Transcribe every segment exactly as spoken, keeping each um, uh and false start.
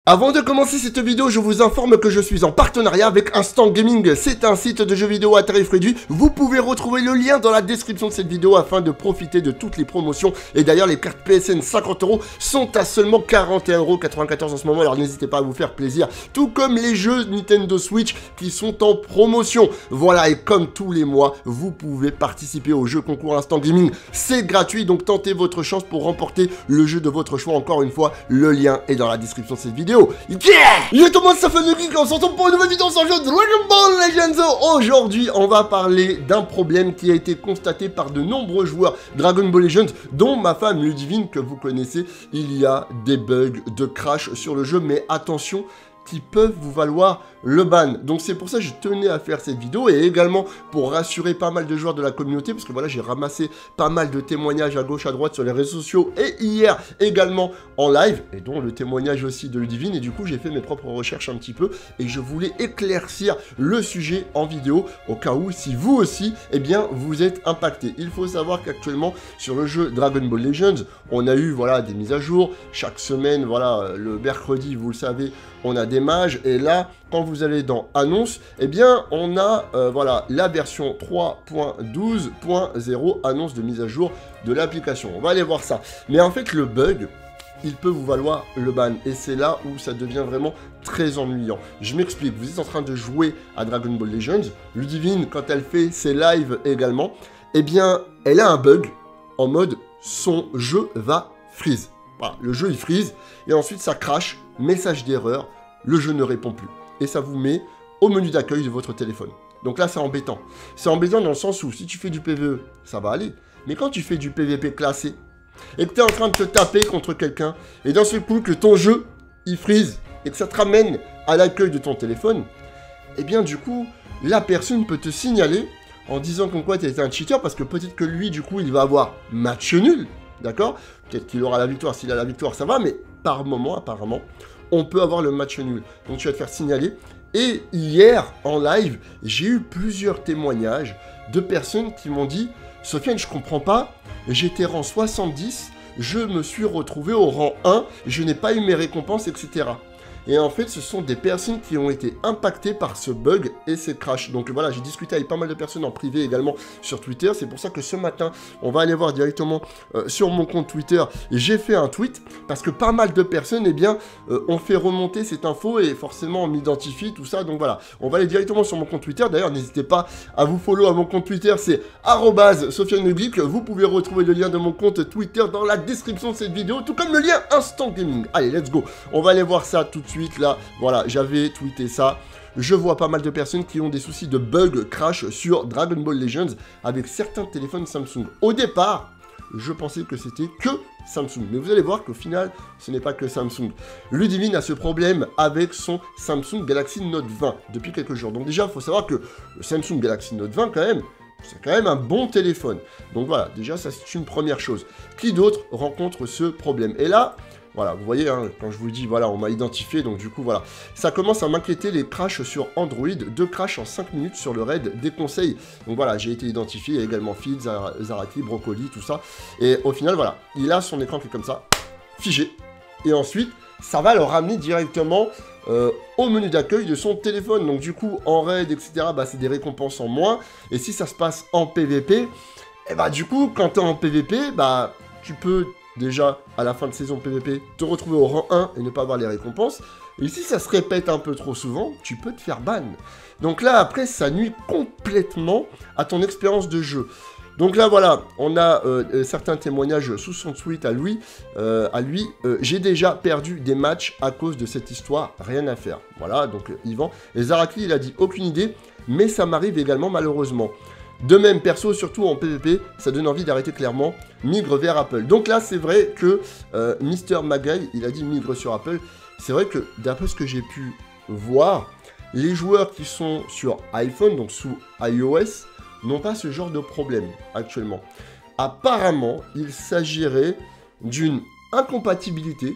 Avant de commencer cette vidéo, je vous informe que je suis en partenariat avec Instant Gaming. C'est un site de jeux vidéo à tarif réduit. Vous pouvez retrouver le lien dans la description de cette vidéo afin de profiter de toutes les promotions. Et d'ailleurs, les cartes P S N cinquante euros sont à seulement quarante et un euros quatre-vingt-quatorze en ce moment. Alors n'hésitez pas à vous faire plaisir. Tout comme les jeux Nintendo Switch qui sont en promotion. Voilà, et comme tous les mois, vous pouvez participer au jeu concours Instant Gaming. C'est gratuit, donc tentez votre chance pour remporter le jeu de votre choix. Encore une fois, le lien est dans la description de cette vidéo. Yeah! Yo tout le monde, ça fait le geek, on se retrouve pour une nouvelle vidéo sur le jeu Dragon Ball Legends. Aujourd'hui, on va parler d'un problème qui a été constaté par de nombreux joueurs Dragon Ball Legends, dont ma femme Ludivine que vous connaissez. Il y a des bugs de crash sur le jeu, mais attention, qui peuvent vous valoir le ban. Donc c'est pour ça que je tenais à faire cette vidéo et également pour rassurer pas mal de joueurs de la communauté, parce que voilà, j'ai ramassé pas mal de témoignages à gauche à droite sur les réseaux sociaux et hier également en live, et dont le témoignage aussi de Ludivine, et du coup j'ai fait mes propres recherches un petit peu et je voulais éclaircir le sujet en vidéo au cas où si vous aussi, eh bien vous êtes impacté. Il faut savoir qu'actuellement sur le jeu Dragon Ball Legends, on a eu voilà des mises à jour chaque semaine. Voilà, le mercredi, vous le savez, on a des mages, et là quand vous allez dans annonces, eh bien on a euh, voilà la version trois point douze point zéro, annonce de mise à jour de l'application. On va aller voir ça. Mais en fait le bug, il peut vous valoir le ban, et c'est là où ça devient vraiment très ennuyant. Je m'explique, vous êtes en train de jouer à Dragon Ball Legends, Ludivine quand elle fait ses lives également, eh bien elle a un bug en mode son jeu va freeze. Voilà, le jeu il freeze, et ensuite ça crash, message d'erreur, le jeu ne répond plus. Et ça vous met au menu d'accueil de votre téléphone. Donc là c'est embêtant. C'est embêtant dans le sens où si tu fais du P V E, ça va aller. Mais quand tu fais du P V P classé, et que tu es en train de te taper contre quelqu'un, et d'un seul coup que ton jeu il freeze, et que ça te ramène à l'accueil de ton téléphone, et bien du coup, la personne peut te signaler en disant comme quoi tu été un cheater, parce que peut-être que lui du coup il va avoir match nul. D'accord? Peut-être qu'il aura la victoire, s'il a la victoire, ça va, mais par moment, apparemment, on peut avoir le match nul. Donc tu vas te faire signaler. Et hier, en live, j'ai eu plusieurs témoignages de personnes qui m'ont dit « Sofiane, je comprends pas, j'étais rang soixante-dix, je me suis retrouvé au rang un, je n'ai pas eu mes récompenses, et cetera » Et en fait, ce sont des personnes qui ont été impactées par ce bug et ces crashs. Donc voilà, j'ai discuté avec pas mal de personnes en privé également sur Twitter. C'est pour ça que ce matin, on va aller voir directement euh, sur mon compte Twitter. Et j'ai fait un tweet parce que pas mal de personnes, eh bien, euh, ont fait remonter cette info et forcément on m'identifie, tout ça. Donc voilà, on va aller directement sur mon compte Twitter. D'ailleurs, n'hésitez pas à vous follow à mon compte Twitter. C'est arobase Sofiane le Geek. Vous pouvez retrouver le lien de mon compte Twitter dans la description de cette vidéo, tout comme le lien Instant Gaming. Allez, let's go. On va aller voir ça tout de suite. Suite là, voilà, j'avais tweeté ça. Je vois pas mal de personnes qui ont des soucis de bug crash sur Dragon Ball Legends avec certains téléphones Samsung. Au départ, je pensais que c'était que Samsung, mais vous allez voir qu'au final, ce n'est pas que Samsung. Ludivine a ce problème avec son Samsung Galaxy Note vingt depuis quelques jours. Donc déjà, il faut savoir que le Samsung Galaxy Note vingt, quand même, c'est quand même un bon téléphone. Donc voilà, déjà, ça c'est une première chose. Qui d'autre rencontre ce problème? Et là, voilà, vous voyez, hein, quand je vous dis, voilà, on m'a identifié, donc du coup, voilà. Ça commence à m'inquiéter, les crashs sur Android, deux crashs en cinq minutes sur le raid, des conseils. Donc voilà, j'ai été identifié, il y a également Feed, Zar Zaraki, Brocoli, tout ça. Et au final, voilà, il a son écran qui est comme ça, figé. Et ensuite, ça va le ramener directement euh, au menu d'accueil de son téléphone. Donc du coup, en raid, et cetera, bah, c'est des récompenses en moins. Et si ça se passe en P V P, et bah du coup, quand t'es en P V P, bah, tu peux... déjà, à la fin de saison P V P, te retrouver au rang un et ne pas avoir les récompenses. Et si ça se répète un peu trop souvent, tu peux te faire ban. Donc là, après, ça nuit complètement à ton expérience de jeu. Donc là, voilà, on a euh, certains témoignages sous son tweet à lui. Euh, à lui, euh, j'ai déjà perdu des matchs à cause de cette histoire, rien à faire. Voilà, donc euh, Yvan. Et Zaraki, il a dit, aucune idée, mais ça m'arrive également malheureusement. De même, perso, surtout en P V P, ça donne envie d'arrêter clairement, migre vers Apple. Donc là, c'est vrai que euh, Mister Magai, il a dit migre sur Apple. C'est vrai que, d'après ce que j'ai pu voir, les joueurs qui sont sur iPhone, donc sous iOS, n'ont pas ce genre de problème actuellement. Apparemment, il s'agirait d'une incompatibilité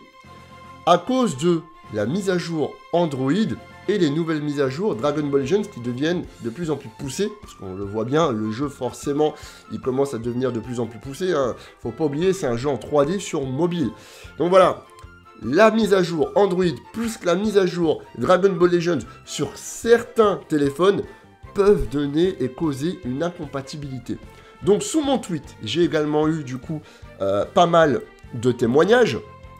à cause de la mise à jour Android et les nouvelles mises à jour Dragon Ball Legends qui deviennent de plus en plus poussées, parce qu'on le voit bien, le jeu forcément, il commence à devenir de plus en plus poussé, hein. Faut pas oublier, c'est un jeu en trois D sur mobile. Donc voilà, la mise à jour Android plus la mise à jour Dragon Ball Legends sur certains téléphones peuvent donner et causer une incompatibilité. Donc sous mon tweet, j'ai également eu du coup euh, pas mal de témoignages.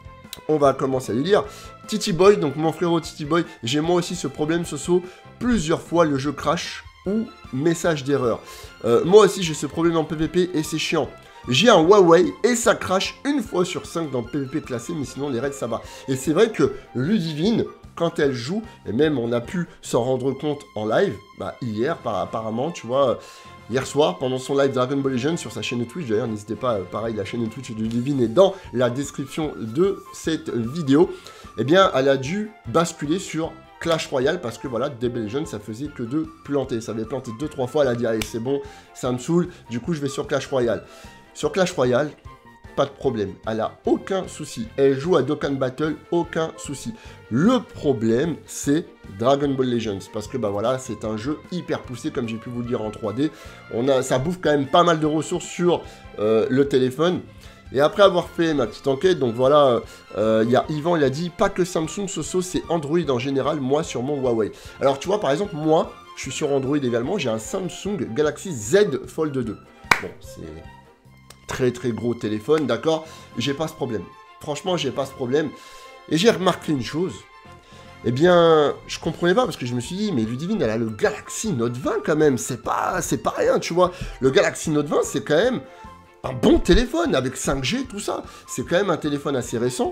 On va commencer à les lire. Titi Boy, donc mon frérot Titi Boy, j'ai moi aussi ce problème Soso, plusieurs fois le jeu crash ou message d'erreur. Euh, moi aussi j'ai ce problème en P V P et c'est chiant. J'ai un Huawei et ça crache une fois sur cinq dans le P V P classé, mais sinon les raids ça va. Et c'est vrai que Ludivine, quand elle joue, et même on a pu s'en rendre compte en live, bah hier par, apparemment, tu vois, hier soir, pendant son live Dragon Ball Legends sur sa chaîne Twitch, d'ailleurs n'hésitez pas, pareil, la chaîne Twitch de Ludivine est dans la description de cette vidéo, eh bien elle a dû basculer sur Clash Royale parce que voilà, D B Legends ça faisait que de planter, ça avait planté deux trois fois, elle a dit allez c'est bon, ça me saoule, du coup je vais sur Clash Royale. Sur Clash Royale, pas de problème, elle a aucun souci, elle joue à Dokkan Battle, aucun souci. Le problème c'est Dragon Ball Legends, parce que bah voilà, c'est un jeu hyper poussé comme j'ai pu vous le dire en trois D, on a, ça bouffe quand même pas mal de ressources sur euh, le téléphone. Et après avoir fait ma petite enquête, donc voilà, il euh, y a Yvan, il a dit, pas que Samsung, Soso, c'est Android en général, moi sur mon Huawei. Alors tu vois, par exemple, moi, je suis sur Android également, j'ai un Samsung Galaxy Z Fold deux. Bon, c'est très très gros téléphone, d'accord, j'ai pas ce problème. Franchement, j'ai pas ce problème. Et j'ai remarqué une chose, eh bien, je comprenais pas, parce que je me suis dit, mais Ludivine, elle a le Galaxy Note vingt quand même, c'est pas, c'est pas rien, tu vois. Le Galaxy Note vingt, c'est quand même un bon téléphone, avec cinq G, tout ça. C'est quand même un téléphone assez récent.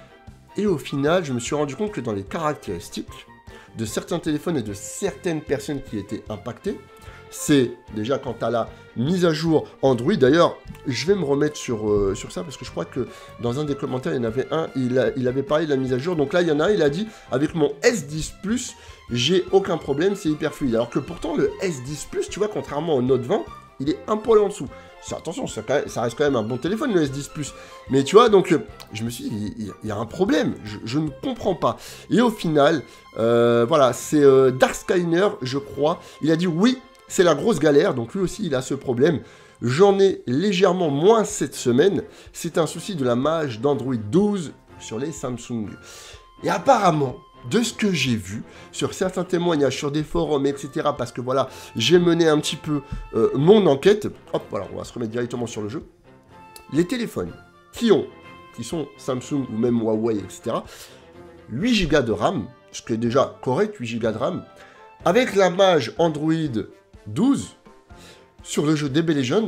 Et au final, je me suis rendu compte que dans les caractéristiques de certains téléphones et de certaines personnes qui étaient impactées, c'est déjà quant à la mise à jour Android. D'ailleurs, je vais me remettre sur, euh, sur ça, parce que je crois que dans un des commentaires, il y en avait un, il, a, il avait parlé de la mise à jour. Donc là, il y en a un, il a dit, avec mon S dix plus, j'ai aucun problème, c'est hyper fluide. Alors que pourtant, le S dix plus, tu vois, contrairement au Note vingt, il est un poil en dessous. Attention, ça, ça reste quand même un bon téléphone, le S dix plus. Mais tu vois, donc, euh, je me suis dit, il, il y a un problème. Je, je ne comprends pas. Et au final, euh, voilà, c'est euh, Dark Skyner, je crois. Il a dit, oui, c'est la grosse galère. Donc, lui aussi, il a ce problème. J'en ai légèrement moins cette semaine. C'est un souci de la mage d'Android douze sur les Samsung. Et apparemment, de ce que j'ai vu sur certains témoignages, sur des forums, et cetera, parce que voilà, j'ai mené un petit peu euh, mon enquête. Hop, voilà, on va se remettre directement sur le jeu. Les téléphones qui ont, qui sont Samsung ou même Huawei, et cetera, huit giga de RAM, ce qui est déjà correct, huit giga de RAM, avec la mage Android douze, sur le jeu D B Legends,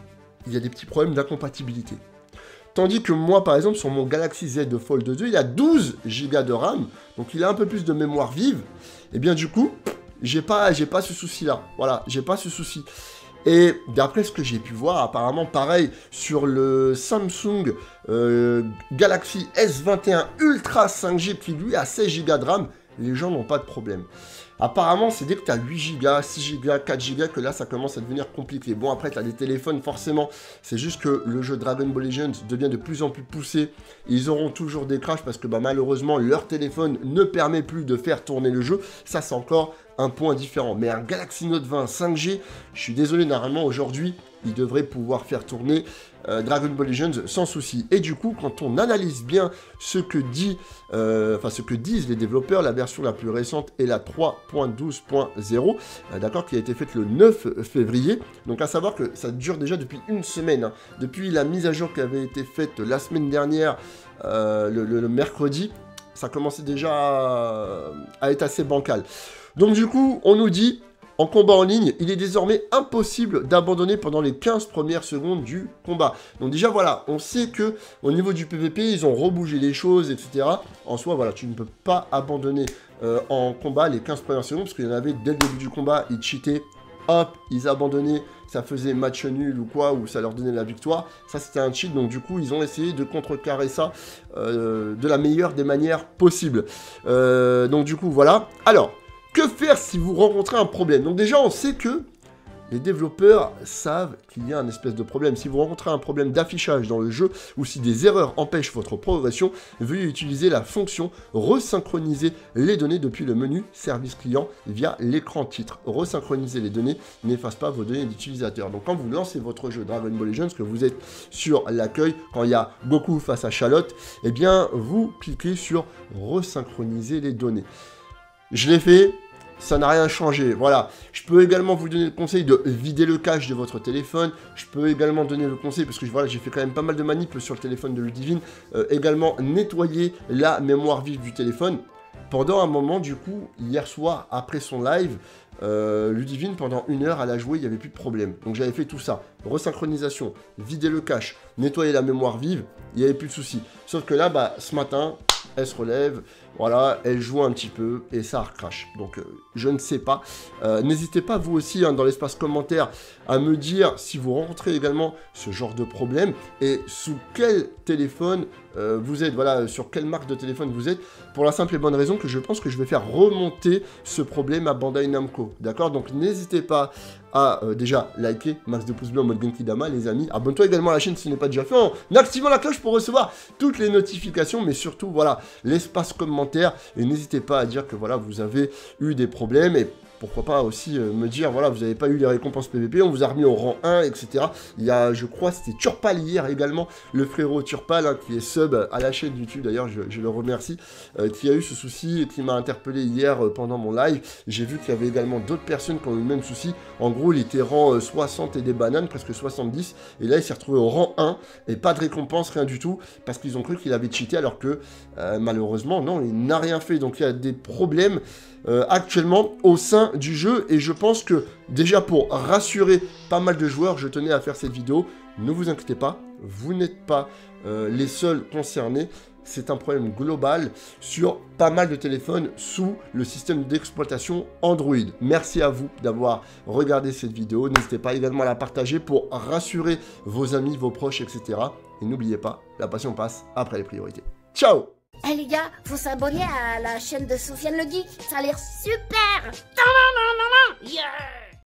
il y a des petits problèmes d'incompatibilité. Tandis que moi, par exemple, sur mon Galaxy Z Fold deux, il a douze giga de RAM, donc il a un peu plus de mémoire vive. Et bien du coup, j'ai pas, j'ai pas ce souci-là. Voilà, j'ai pas ce souci. Et d'après ce que j'ai pu voir, apparemment, pareil, sur le Samsung euh, Galaxy S vingt et un Ultra cinq G, qui lui a seize giga de RAM, les gens n'ont pas de problème. Apparemment, c'est dès que tu as huit giga, six giga, quatre giga que là, ça commence à devenir compliqué. Bon, après, tu as des téléphones, forcément. C'est juste que le jeu Dragon Ball Legends devient de plus en plus poussé. Ils auront toujours des crashs parce que bah, malheureusement, leur téléphone ne permet plus de faire tourner le jeu. Ça, c'est encore un point différent. Mais un Galaxy Note vingt cinq G, je suis désolé, normalement, aujourd'hui, il devrait pouvoir faire tourner euh, Dragon Ball Legends sans souci. Et du coup, quand on analyse bien ce que dit, euh, enfin ce que disent les développeurs, la version la plus récente est la trois point douze point zéro, euh, d'accord, qui a été faite le neuf février. Donc à savoir que ça dure déjà depuis une semaine, hein, depuis la mise à jour qui avait été faite la semaine dernière, euh, le, le, le mercredi, ça commençait déjà à, à être assez bancal. Donc du coup, on nous dit, en combat en ligne, il est désormais impossible d'abandonner pendant les quinze premières secondes du combat. Donc déjà, voilà, on sait que au niveau du P V P, ils ont rebougé les choses, et cetera. En soi, voilà, tu ne peux pas abandonner euh, en combat les quinze premières secondes, parce qu'il y en avait dès le début du combat, ils cheataient, hop, ils abandonnaient, ça faisait match nul ou quoi, ou ça leur donnait la victoire. Ça, c'était un cheat, donc du coup, ils ont essayé de contrecarrer ça euh, de la meilleure des manières possibles. Euh, donc du coup, voilà. Alors, que faire si vous rencontrez un problème? Donc déjà, on sait que les développeurs savent qu'il y a un espèce de problème. Si vous rencontrez un problème d'affichage dans le jeu ou si des erreurs empêchent votre progression, veuillez utiliser la fonction resynchroniser les données depuis le menu service client via l'écran titre. Resynchroniser les données n'efface pas vos données d'utilisateur. Donc quand vous lancez votre jeu Dragon Ball Legends, que vous êtes sur l'accueil, quand il y a Goku face à Charlotte, eh bien vous cliquez sur resynchroniser les données. Je l'ai fait. Ça n'a rien changé, voilà. Je peux également vous donner le conseil de vider le cache de votre téléphone. Je peux également donner le conseil, parce que voilà, j'ai fait quand même pas mal de manipes sur le téléphone de Ludivine, euh, également nettoyer la mémoire vive du téléphone. Pendant un moment, du coup, hier soir, après son live, euh, Ludivine, pendant une heure, elle a joué, il n'y avait plus de problème. Donc j'avais fait tout ça. Resynchronisation, vider le cache, nettoyer la mémoire vive, il n'y avait plus de soucis. Sauf que là, bah, ce matin, elle se relève, voilà, elle joue un petit peu et ça recrache. Donc, euh, je ne sais pas. Euh, N'hésitez pas, vous aussi, hein, dans l'espace commentaire, à me dire si vous rencontrez également ce genre de problème et sous quel téléphone euh, vous êtes, voilà, sur quelle marque de téléphone vous êtes, pour la simple et bonne raison que je pense que je vais faire remonter ce problème à Bandai Namco. D'accord? Donc, n'hésitez pas à euh, déjà liker, max de pouces bleus en mode Genki Dama, les amis. Abonne-toi également à la chaîne si ce n'est pas déjà fait, en activant la cloche pour recevoir toutes les notifications, mais surtout, voilà, l'espace commentaire. Et n'hésitez pas à dire que, voilà, vous avez eu des problèmes et pourquoi pas aussi euh, me dire, voilà, vous n'avez pas eu les récompenses P V P, on vous a remis au rang un, et cetera. Il y a, je crois, c'était Turpal hier également, le frérot Turpal, hein, qui est sub à la chaîne YouTube, d'ailleurs, je, je le remercie, euh, qui a eu ce souci et qui m'a interpellé hier euh, pendant mon live. J'ai vu qu'il y avait également d'autres personnes qui ont eu le même souci. En gros, il était rang euh, soixante et des bananes, presque soixante-dix, et là, il s'est retrouvé au rang un, et pas de récompense, rien du tout, parce qu'ils ont cru qu'il avait cheaté, alors que, euh, malheureusement, non, il n'a rien fait. Donc, il y a des problèmes Euh, actuellement au sein du jeu et je pense que déjà pour rassurer pas mal de joueurs, je tenais à faire cette vidéo. Ne vous inquiétez pas, vous n'êtes pas euh, les seuls concernés. C'est un problème global sur pas mal de téléphones sous le système d'exploitation Android. Merci à vous d'avoir regardé cette vidéo. N'hésitez pas également à la partager pour rassurer vos amis, vos proches, et cetera. Et n'oubliez pas, la passion passe après les priorités. Ciao! Eh hey les gars, faut s'abonner à la chaîne de Sofiane le Geek, ça a l'air super!